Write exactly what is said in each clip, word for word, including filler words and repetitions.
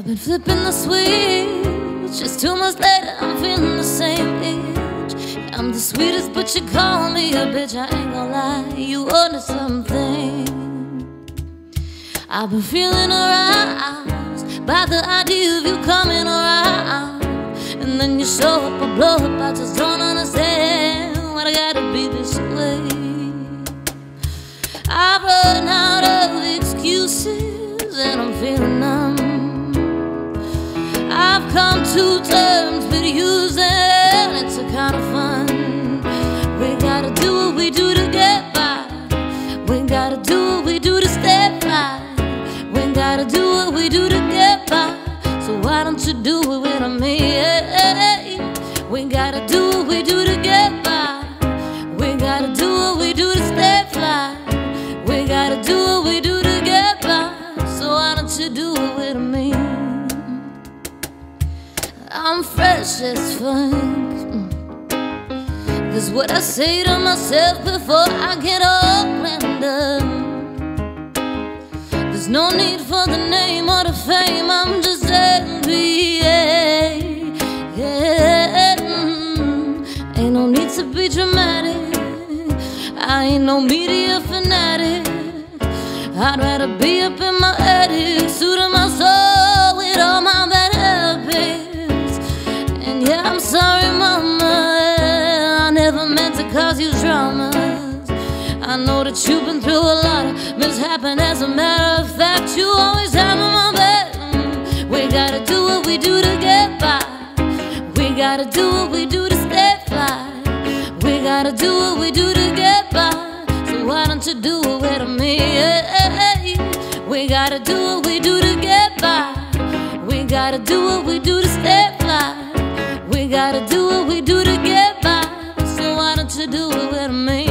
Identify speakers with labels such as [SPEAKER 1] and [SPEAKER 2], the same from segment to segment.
[SPEAKER 1] been flipping the switch. Just two months later, I'm feeling the same itch. I'm the sweetest, but you call me a bitch. I ain't gonna lie, you ordered something. I've been feeling aroused by the idea of you coming around, and then you show up, I blow up. I just don't understand why I gotta be this way. I've run out of excuses and I'm feeling numb. I've come to terms with using, it's a kind of fun. We gotta do what we do to get by. We gotta do what we do to stay fly. We gotta do what we do to get by. So why don't you do it with me? We gotta do what we do to get by. We gotta do what we do to stay fly. We gotta do what we do to get by. So why don't you do it with me? I'm fresh as fuck. Cause what I say to myself before I get all planned up. There's no need for the name or the fame, I'm just N B A. Yeah. Ain't no need to be dramatic, I ain't no media fanatic. I'd rather be up in my attic, suiting my soul with all my bad habits. And yeah, I'm sorry, mama, I never meant to cause you dramas. I know that you've been through a lot of mishappen. As a matter of fact, you always have my back. We gotta do what we do to get by. We gotta do what we do to stay fly. We gotta do what we do to get by. So why don't you do it with me? We gotta do what we do to get by. We gotta do what we do to stay fly. We gotta do what we do to get by. So why don't you do it with me?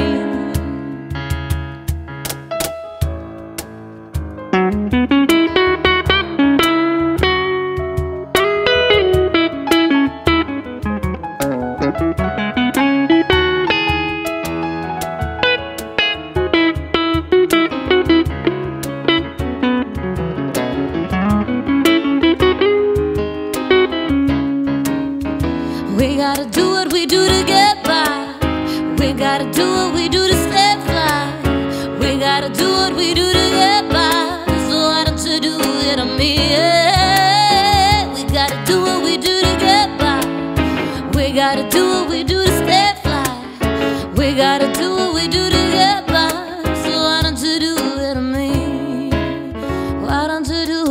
[SPEAKER 1] We gotta do what we do to get by. We gotta do what we do to stay fly. We gotta do what we do to get by. So why don't you do it to me? Yeah. We gotta do what we do to get by. We gotta do what we do to stay fly. We gotta do what we do to get by. So why don't you do it to me? Why don't you do